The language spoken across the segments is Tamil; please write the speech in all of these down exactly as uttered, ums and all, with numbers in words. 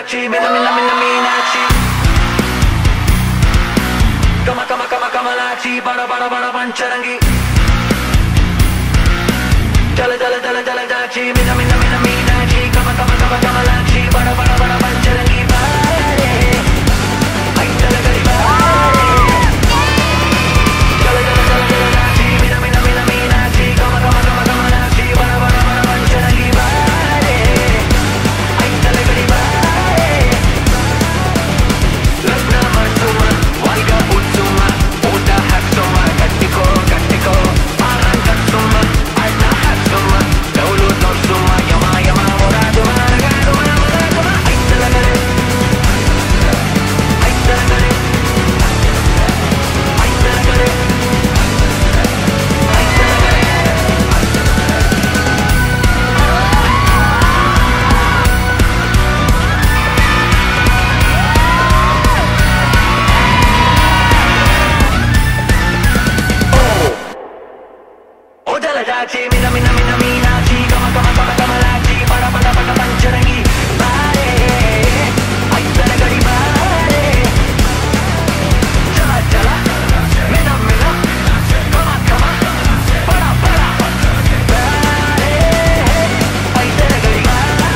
Meenakshi, Meena Meena Meena Meenakshi. Kama Kama Kama Kamalakshi, Bada Bada Bada Pancharangi. Jala Jala Jala Jala Jalakshi, Meena Meena Meena Meenakshi. Kama Kama Kama Kamalakshi, Bada Bada Bada Pancharangi. Bade, ay Jala Gali Bade. Jala Jala Jala Jala Jalakshi, Meena Meena Meena Meenakshi. Kama Kama Kama Kamalakshi, Bada Bada Bada Pancharangi. Bade, ay Jala Gali Bade. Lagna Marsuma, Valga Utsuma, Uda Haksuma, Kattiko Kattiko, Arangat Suma, Adna Haksuma, Daulu Norsuma, Yama Yama Moraduma, Nagaduma, Moraduma, ay Jala Gali, ay Jala Gali, ay Jala Gali, ay Jala Gali. Oh Jala Jalakshi, Meena Meena Meena Meenakshi. Kama Kama Kama Kamalakshi, Bada Bada Bada Pancharangi. Bade, ay Jala Gali Bade. Jala Jala, Meena Meena, Kama Kama, Bada Bada. Bade, ay Jala Gali Bade.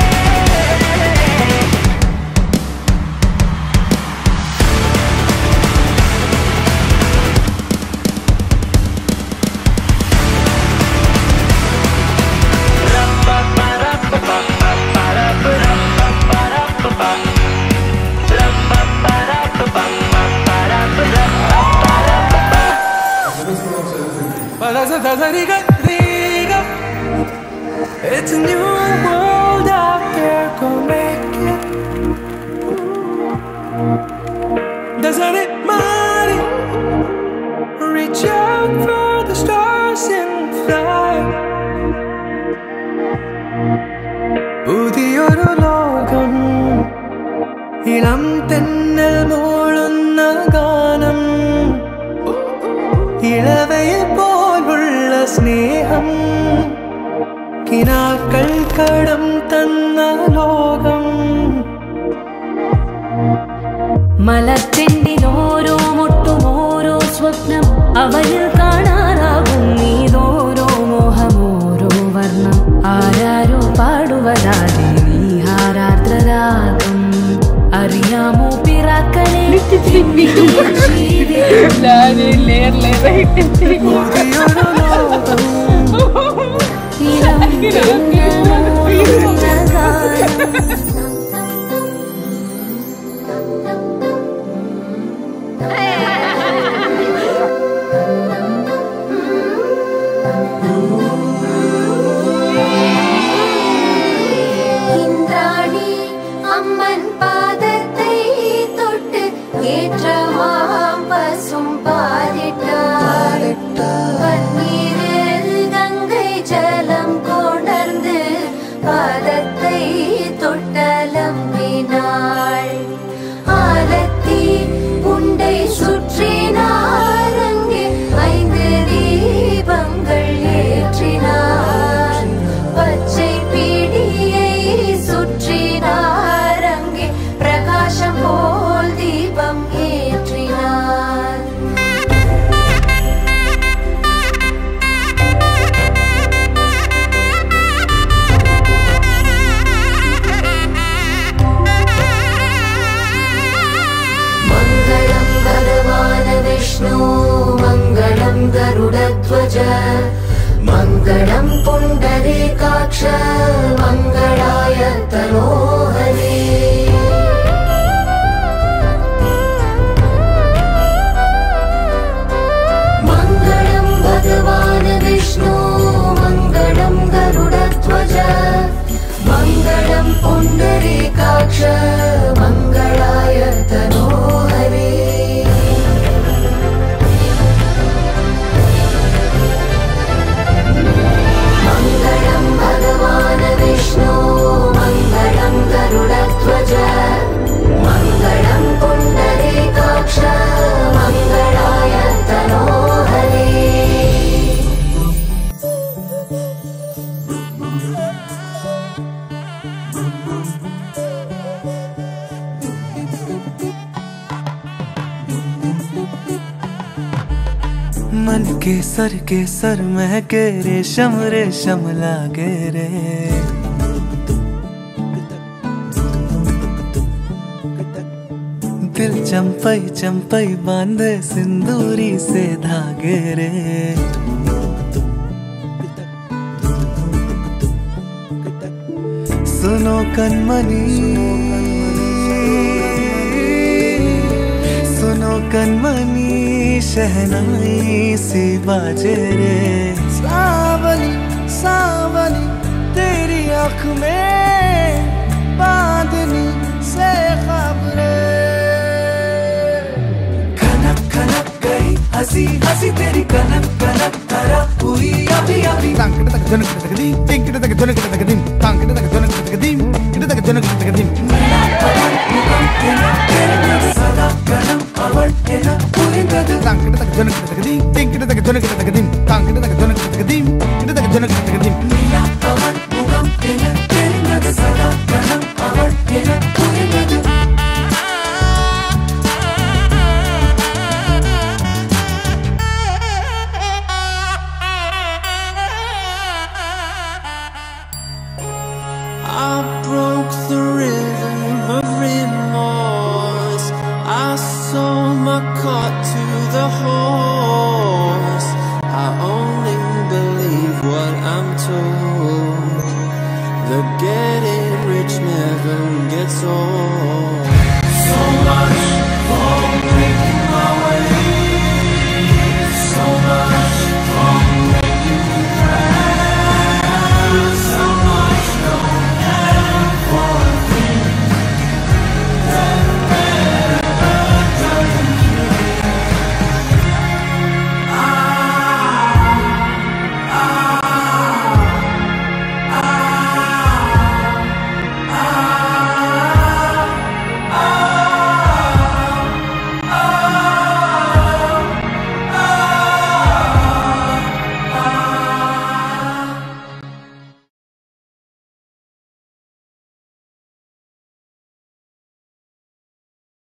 It's a new world out there, go make it. Doesn't it matter? Reach out for the stars and fly. പുതിയൊരു ലോകം ഇളം തെന്നൽ മൂളുന്ന ഗാനം ഇളവയിൽ പോലുള്ള സ്നേഹം കിനാക്കൾ കടം തന്ന ലോകം മലത്തിൻ്റെ ഓരോ മുട്ടും ഓരോ സ്വപ്നം അവയിൽ കാണാറാകും നീതോരോ മോഹം ഓരോ വർണ്ണം ആരാരോ പാടുവതാതെ നീ ഹാരാർദ്രരാഗം അറിയാമോ പിറാക്കളെ പുതിയൊരു ലോകം ഇളം തെന്നൽ മൂളുന്ന ഗാനം இந்திராணி அம்மன் பாதத்தை தொட்டு ஏற்றமாம் பசும் பாதிட்டார் பன்னீரில் கங்கை ஜலம் கொணர்ந்து பாதத்தை தொட்டலம்பினாள் ஆலத்தி உண்டை சுற்றினார் அங்கே ஐந்து தீபங்கள் ஏற்றினார் பச்சை பீடியை சுற்றினார் அங்கே பிரகாசம் போல் தீபம் ஏற்றினார் மங்களம் பகவான விஷ்ணு மங்களம் கருடத்வஜ மங்களம் புண்டரீகாட்ச மங்களாய தனோஹரி மங்களம் பகவான விஷ்ணு மங்களம் கருடத்வஜ மங்களம் புண்டரீகாட்ச மங்களாய தனோஹரி மங்களம் பகவான விஷ்ணு மங்களம் கருட मन के सर के सर महके रेशम रेशम लागे रे। दिल चंपई चंपई बांधे सिंदूरी से धागे रे। सुनो कनमनी सुनो कनमनी शहनाई सी बाजे रे। सावली सावली तेरी आँख में बांधनी से खबरे। खनक खनक गई हंसी हंसी तेरी कनक कनक तरह हुई अभी अभी। तांकड़े तक जनक तक दी टिंकड़े तक जनक तक दी तांकड़े तक जनक तक दी इधर तक जनक तक दी। सदा कदम अवड़ के ना पूरी गद। तांकड़े तक जनक तक दी टिंकड़े तक जनक तक दी तांकड़े तक जनक तक दी इधर तक जनक तक दी। नीला अवड़ मुगम के ना तेरी गद सदा कदम अवड़ के ना पूरी गद। I broke the rhythm of remorse. I sold my caught to the horse.